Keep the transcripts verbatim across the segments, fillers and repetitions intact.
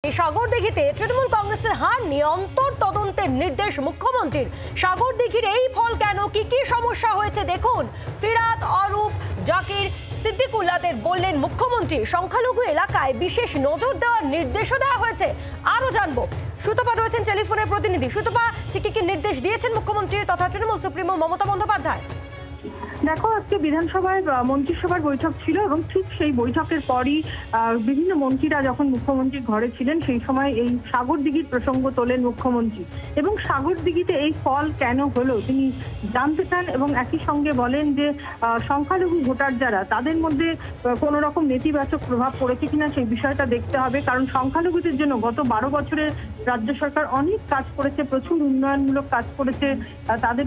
সাগরদিঘিতে তৃণমূল কংগ্রেসের হার নিয়ে অন্তর তদন্তের নির্দেশ মুখ্যমন্ত্রীর। সাগরদিঘির এই ফল কেন, কি কি সমস্যা হয়েছে দেখুন। ফিরাদ, অরূপ, জাকির, সিদ্দিকুল্লাহদের বললেন মুখ্যমন্ত্রী। সংখ্যালঘু এলাকায় বিশেষ নজর দেওয়ার নির্দেশও দেওয়া হয়েছে। আরো জানবো, সুতপা রয়েছেন টেলিফোনের প্রতিনিধি। সুতপা, কি কি নির্দেশ দিয়েছেন মুখ্যমন্ত্রী তথা তৃণমূল সুপ্রিমো মমতা বন্দ্যোপাধ্যায়? দেখো, আজকে বিধানসভায় মন্ত্রিসভার বৈঠক ছিল এবং ঠিক সেই বৈঠকের পরই বিভিন্ন মন্ত্রীরা যখন মুখ্যমন্ত্রীর ঘরে ছিলেন সেই সময় এই সাগরদিঘির প্রসঙ্গ তোলেন মুখ্যমন্ত্রী এবং সাগরদিঘিতে এই ফল কেন হলো তিনি জানতে চান এবং একই সঙ্গে বলেন যে সংখ্যালঘু ভোটার যারা তাদের মধ্যে কোনো রকম নেতিবাচক প্রভাব পড়েছে কিনা সেই বিষয়টা দেখতে হবে। কারণ সংখ্যালঘুদের জন্য গত বারো বছরে রাজ্য সরকার অনেক কাজ করেছে, প্রচুর উন্নয়নমূলক কাজ করেছে। তাদের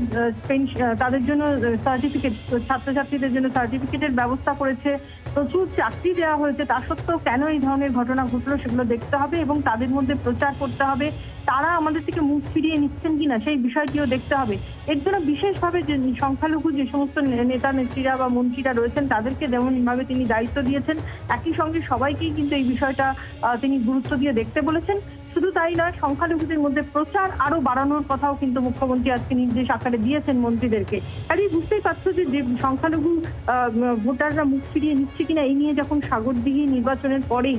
তাদের জন্য সার্টিফিকেট, ছাত্রছাত্রীদের জন্য সার্টিফিকেটের ব্যবস্থা করেছে, প্রচুর চাকরি দেওয়া হয়েছে। তা সত্ত্বেও কেন এই ধরনের ঘটনা ঘটলো সেগুলো দেখতে হবে এবং তাদের মধ্যে প্রচার করতে হবে। তারা আমাদের থেকে মুখ ফিরিয়ে নিচ্ছেন কিনা সেই বিষয়টিও দেখতে হবে। এর জন্য বিশেষভাবে যে সংখ্যালঘু যে সমস্ত নেতা নেত্রীরা বা মন্ত্রীরা রয়েছেন তাদেরকে যেমনভাবে তিনি দায়িত্ব দিয়েছেন, একই সঙ্গে সবাইকেই কিন্তু এই বিষয়টা তিনি গুরুত্ব দিয়ে দেখতে বলেছেন। শুধু তাই নয়, সংখ্যালঘুদের মধ্যে প্রচার আরো বাড়ানোর কথাও কিন্তু মুখ্যমন্ত্রী আজকে নির্দেশ আকারে দিয়েছেন মন্ত্রীদেরকে। আর এই বুঝতেই পারছো যে সংখ্যালঘু ভোটাররা মুখ ফিরিয়ে নিচ্ছে কিনা এই নিয়ে যখন সাগরদিঘি নির্বাচনের পরেই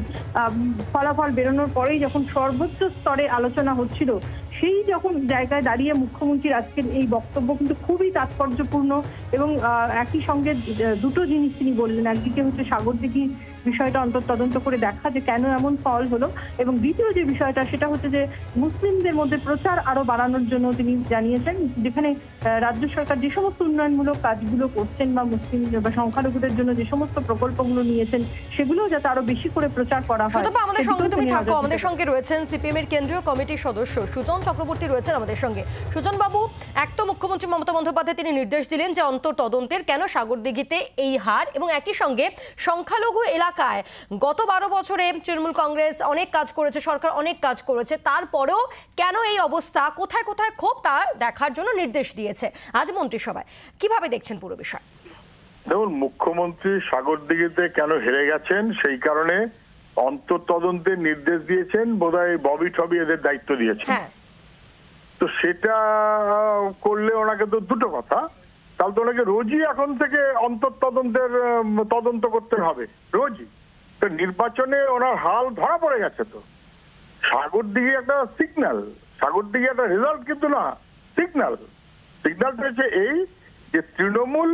ফলাফল বেরোনোর পরেই যখন সর্বোচ্চ স্তরে আলোচনা হচ্ছিল, সেই যখন জায়গায় দাঁড়িয়ে মুখ্যমন্ত্রীর আজকের এই বক্তব্য কিন্তু খুবই তাৎপর্যপূর্ণ এবং একই সঙ্গে দুটো জিনিস তিনি বললেন। একদিকে হচ্ছে সাগরদিঘি বিষয়টা অন্তর তদন্ত করে দেখা যে কেন এমন ফল হলো, এবং দ্বিতীয় যে বিষয়টা সেটা হচ্ছে যে মুসলিমদের মধ্যে প্রচার আরো বাড়ানোর জন্য তিনি জানিয়েছেন, যেখানে রাজ্য সরকার যে সমস্ত উন্নয়নমূলক কাজগুলো করছেন বা মুসলিম বা সংখ্যালঘুদের জন্য যে সমস্ত প্রকল্পগুলো নিয়েছেন সেগুলো যাতে আরো বেশি করে প্রচার করা হয়। আমাদের সঙ্গে তুমি থাকো, আমাদের সঙ্গে রয়েছেন সিপিএম এর কেন্দ্রীয় কমিটির সদস্য সুজন চক্রবর্তী রয়েছেন আমাদের সঙ্গে। সুজন বাবু, এক তো মুখ্যমন্ত্রী মমতা বন্দ্যোপাধ্যায় তিনি নির্দেশ দিলেন যে অন্তর তদন্তের, কেন সাগরদিঘিতে এই হার, এবং একই সঙ্গে সংখ্যালঘু এলাকায় গত বারো বছরে তৃণমূল কংগ্রেস অনেক কাজ করেছে, সরকার অনেক কাজ করেছে, তারপরেও কেন এই অবস্থা, কোথায় কোথায় ক্ষোভ তা দেখার জন্য নির্দেশ দিয়েছে আজ মন্ত্রিসভায়। কিভাবে দেখছেন পুরো বিষয়? দেখুন, মুখ্যমন্ত্রী সাগরদিঘিতে কেন হেরে গেছেন সেই কারণে অন্তর তদন্তের নির্দেশ দিয়েছেন, বোধহয় ববি টবি এদের দায়িত্ব দিয়েছেন। তো সেটা করলে ওনাকে তো দুটো কথা, তাহলে তো ওনাকে রোজই এখন থেকে অন্তর তদন্তের তদন্ত করতে হবে, রোজই। তো নির্বাচনে ওনার হাল ধরা পড়ে গেছে। তো সাগরদিঘি একটা সিগন্যাল, সাগরদিঘি একটা রেজাল্ট কিন্তু না, সিগন্যাল। সিগন্যালটা হচ্ছে এই যে তৃণমূল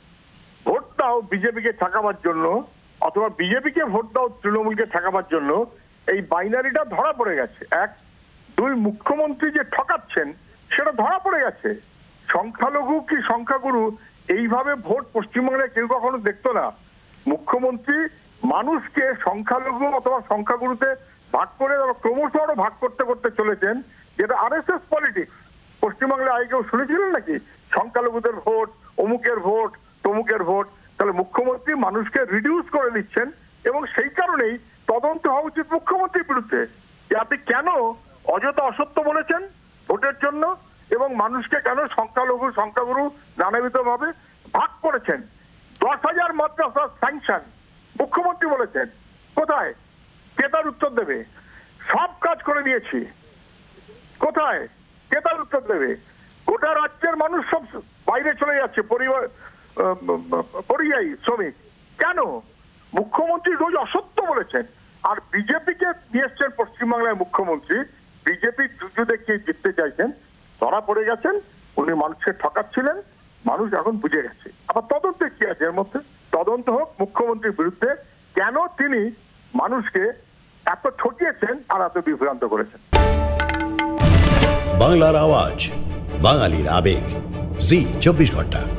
ভোট দাও বিজেপিকে ঠেকাবার জন্য অথবা বিজেপিকে ভোট দাও তৃণমূলকে ঠেকাবার জন্য, এই বাইনারিটা ধরা পড়ে গেছে। এক, দুই, মুখ্যমন্ত্রী যে ঠকাচ্ছেন সেটা ধরা পড়ে গেছে। সংখ্যালঘু কি সংখ্যাগুরু এইভাবে ভোট পশ্চিমবাংলায় কেউ কখনো দেখতো না। মুখ্যমন্ত্রী মানুষকে সংখ্যালঘু অথবা সংখ্যাগুরুতে ভাগ করে ক্রমশ আরো ভাগ করতে করতে চলেছেন, যেটা আর এস এস পলিটিক্স। পশ্চিমবাংলায় আগে কেউ শুনেছিলেন নাকি সংখ্যালঘুদের ভোট, অমুকের ভোট, তমুকের ভোট? তাহলে মুখ্যমন্ত্রী মানুষকে রিডিউস করে দিচ্ছেন এবং সেই কারণেই তদন্ত হওয়া উচিত মুখ্যমন্ত্রীর বিরুদ্ধে যে আপনি কেন অযথা অসত্য বলেছেন ভোটের জন্য এবং মানুষকে কেন সংখ্যালঘু সংখ্যাগুরু নানাবিধ ভাবে ভাগ করেছেন। দশ হাজার মাদ্রাসা স্যাংশন মুখ্যমন্ত্রী বলেছেন, কোথায়? কে তার উত্তর দেবে? সব কাজ করে দিয়েছি, কোথায়? কে তার উত্তর দেবে? গোটা রাজ্যের মানুষ সব বাইরে চলে যাচ্ছে, পরিবার পরিযায়ী শ্রমিক। কেন? মুখ্যমন্ত্রী রোজ অসত্য বলেছেন। আর বিজেপিকে নিয়ে এসছেন পশ্চিমবাংলায় মুখ্যমন্ত্রী, বিজেপি জুজু দেখিয়ে জিততে চাইছেন, ধরা পড়ে গেছেন। উনি মানুষকে ঠকাচ্ছিলেন, মানুষ এখন বুঝে গেছে। আবার তদন্তে কি আছে এর মধ্যে? তদন্ত হোক মুখ্যমন্ত্রীর বিরুদ্ধে, কেন তিনি মানুষকে এত ঠকিয়েছেন আর এত বিভ্রান্ত করেছেন। বাংলার আওয়াজ, বাঙালির আবেগ, জি চব্বিশ ঘন্টা।